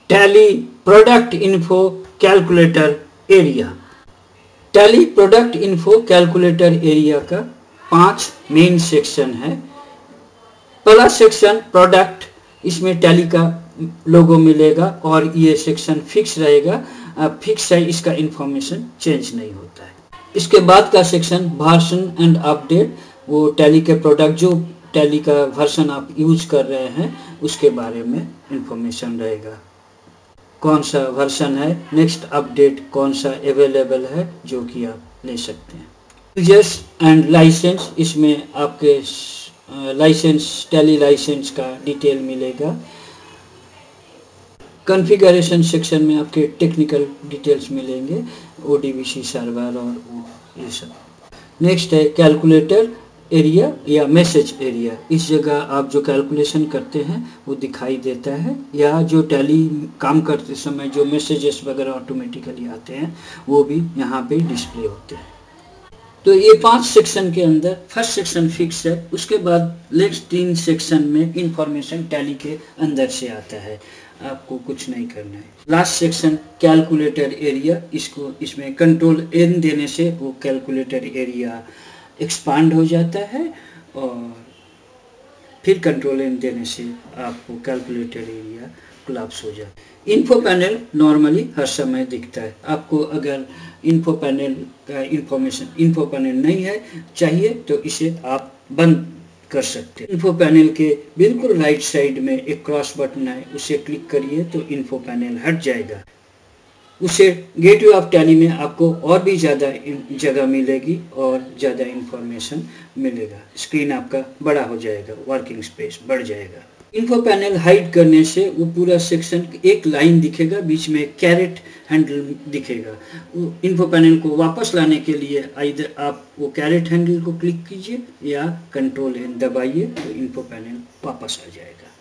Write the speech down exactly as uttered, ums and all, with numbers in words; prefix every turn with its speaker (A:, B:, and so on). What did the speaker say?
A: Tally product info calculator area. Tally product info calculator area का पांच main section है। पहला सेक्शन प्रोडक्ट, इसमें टैली का लोगो मिलेगा और ये सेक्शन फिक्स रहेगा, फिक्स है, इसका इंफॉर्मेशन चेंज नहीं होता है। इसके बाद का सेक्शन वर्जन एंड अपडेट, वो टैली के प्रोडक्ट जो टैली का वर्जन आप यूज कर रहे हैं उसके बारे में इंफॉर्मेशन रहेगा, कौन सा वर्जन है, नेक्स्ट अपडेट कौन सा अवेलेबल है जो कि आप ले सकते हैं। यूजर्स एंड लाइसेंस, इसमें आपके लाइसेंस टैली लाइसेंस का डिटेल मिलेगा। कॉन्फ़िगरेशन सेक्शन में आपके टेक्निकल डिटेल्स मिलेंगे, O D B C server और ये सब। नेक्स्ट है कैलकुलेटर एरिया या मैसेज एरिया। इस जगह आप जो कैलकुलेशन करते हैं वो दिखाई देता है, या जो टैली काम करते समय जो मैसेजेस वगैरह ऑटोमेटिकली आते हैं वो भी यहाँ पे डिस्प्ले होते हैं। तो ये पांच सेक्शन के अंदर फर्स्ट सेक्शन फिक्स है, उसके बाद नेक्स्ट तीन सेक्शन में इंफॉर्मेशन टैली के अंदर से आता है, आपको कुछ नहीं करना है। लास्ट सेक्शन कैलकुलेटर एरिया, इसको इसमें कंट्रोल एन देने से वो कैलकुलेटर एरिया एक्सपांड हो जाता है और फिर कंट्रोल एन देने से आपको कैलकुलेटर एरिया कोलैप्स हो जाता है। इन्फो पैनल नॉर्मली हर समय दिखता है। आपको अगर इन्फो पैनल का इंफॉर्मेशन इन्फो पैनल नहीं है चाहिए तो इसे आप बंद कर सकते हैं। इन्फो पैनल के बिल्कुल राइट साइड में एक क्रॉस बटन है, उसे क्लिक करिए तो इन्फो पैनल हट जाएगा। उसे गेटवे ऑफ टैली में आपको और भी ज़्यादा जगह मिलेगी और ज़्यादा इंफॉर्मेशन मिलेगा। स्क्रीन आपका बड़ा हो जाएगा, वर्किंग स्पेस बढ़ जाएगा। इन्फो पैनल हाइड करने से वो पूरा सेक्शन एक लाइन दिखेगा, बीच में कैरेट हैंडल दिखेगा। इन्फो पैनल को वापस लाने के लिए आइदर आप वो कैरेट हैंडल को क्लिक कीजिए या कंट्रोल एन दबाइए तो इन्फो पैनल वापस आ जाएगा।